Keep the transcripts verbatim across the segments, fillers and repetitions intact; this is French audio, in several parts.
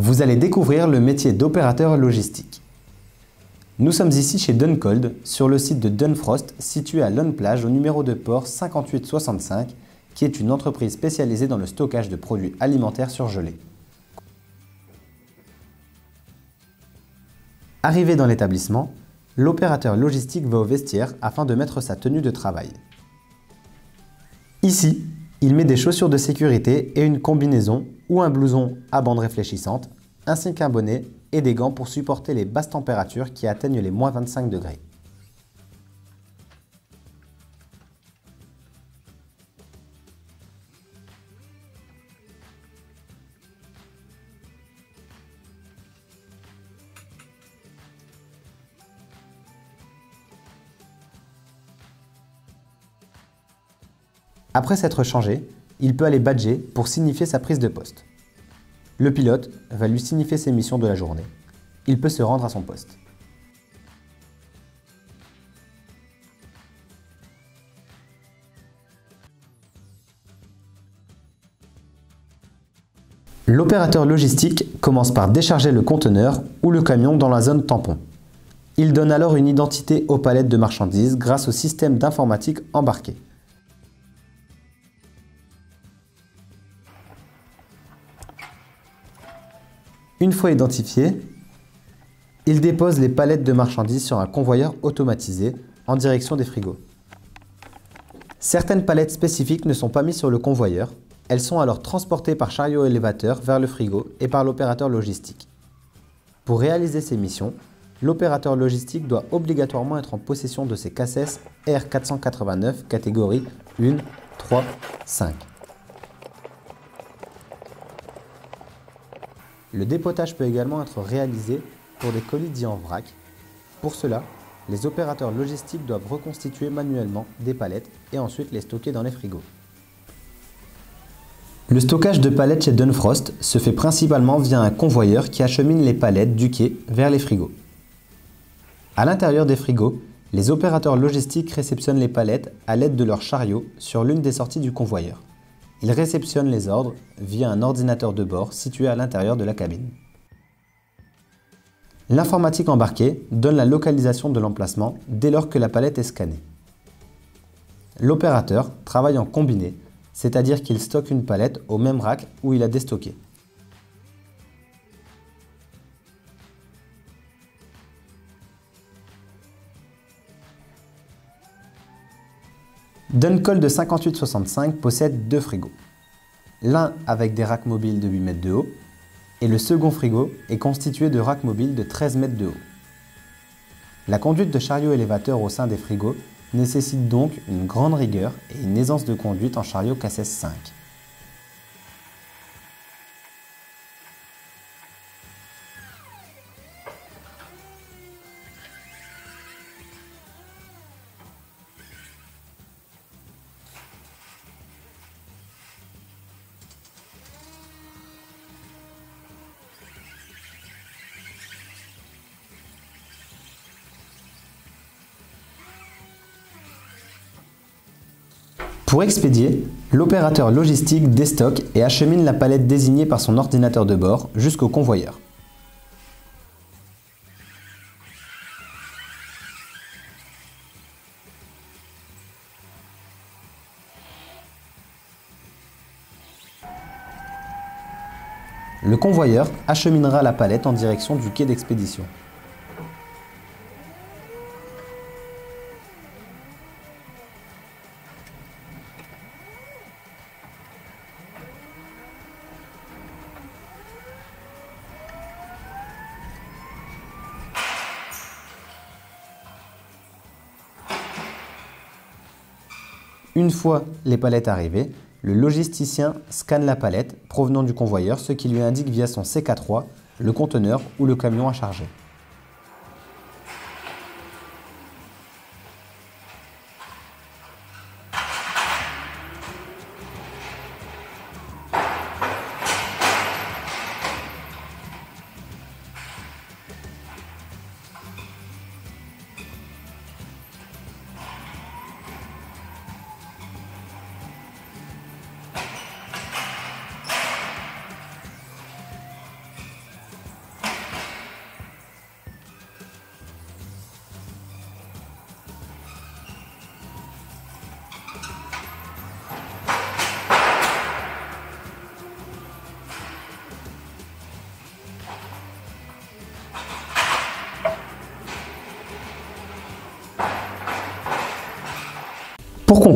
Vous allez découvrir le métier d'opérateur logistique. Nous sommes ici chez Duncold, sur le site de Dunfrost, situé à Lonneplage au numéro de port cinquante-huit soixante-cinq, qui est une entreprise spécialisée dans le stockage de produits alimentaires surgelés. Arrivé dans l'établissement, l'opérateur logistique va au vestiaire afin de mettre sa tenue de travail. Ici, il met des chaussures de sécurité et une combinaison ou un blouson à bande réfléchissante, ainsi qu'un bonnet et des gants pour supporter les basses températures qui atteignent les moins vingt-cinq degrés. Après s'être changé, il peut aller badger pour signifier sa prise de poste. Le pilote va lui signifier ses missions de la journée. Il peut se rendre à son poste. L'opérateur logistique commence par décharger le conteneur ou le camion dans la zone tampon. Il donne alors une identité aux palettes de marchandises grâce au système d'informatique embarqué. Une fois identifié, il dépose les palettes de marchandises sur un convoyeur automatisé en direction des frigos. Certaines palettes spécifiques ne sont pas mises sur le convoyeur. Elles sont alors transportées par chariot élévateur vers le frigo et par l'opérateur logistique. Pour réaliser ces missions, l'opérateur logistique doit obligatoirement être en possession de ses C A S S R quatre cent quatre-vingt-neuf catégorie un, trois, cinq. Le dépotage peut également être réalisé pour des colis dits en vrac. Pour cela, les opérateurs logistiques doivent reconstituer manuellement des palettes et ensuite les stocker dans les frigos. Le stockage de palettes chez Dunfrost se fait principalement via un convoyeur qui achemine les palettes du quai vers les frigos. À l'intérieur des frigos, les opérateurs logistiques réceptionnent les palettes à l'aide de leur chariot sur l'une des sorties du convoyeur. Ils réceptionnent les ordres via un ordinateur de bord situé à l'intérieur de la cabine. L'informatique embarquée donne la localisation de l'emplacement dès lors que la palette est scannée. L'opérateur travaille en combiné, c'est-à-dire qu'il stocke une palette au même rack où il a déstocké. Duncold cinquante-huit soixante-cinq possède deux frigos. L'un avec des racks mobiles de huit mètres de haut et le second frigo est constitué de racks mobiles de treize mètres de haut. La conduite de chariot élévateur au sein des frigos nécessite donc une grande rigueur et une aisance de conduite en chariot C A S S cinq. Pour expédier, l'opérateur logistique déstocke et achemine la palette désignée par son ordinateur de bord jusqu'au convoyeur. Le convoyeur acheminera la palette en direction du quai d'expédition. Une fois les palettes arrivées, le logisticien scanne la palette provenant du convoyeur, ce qui lui indique via son C K trois le conteneur ou le camion à charger.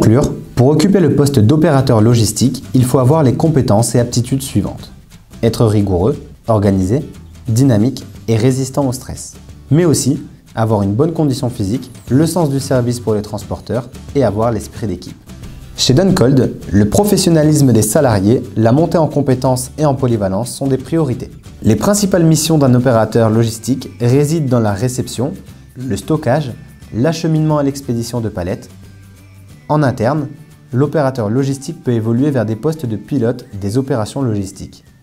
conclure, pour occuper le poste d'opérateur logistique, il faut avoir les compétences et aptitudes suivantes. Être rigoureux, organisé, dynamique et résistant au stress. Mais aussi avoir une bonne condition physique, le sens du service pour les transporteurs et avoir l'esprit d'équipe. Chez Duncold, le professionnalisme des salariés, la montée en compétences et en polyvalence sont des priorités. Les principales missions d'un opérateur logistique résident dans la réception, le stockage, l'acheminement et l'expédition de palettes. En interne, l'opérateur logistique peut évoluer vers des postes de pilote des opérations logistiques.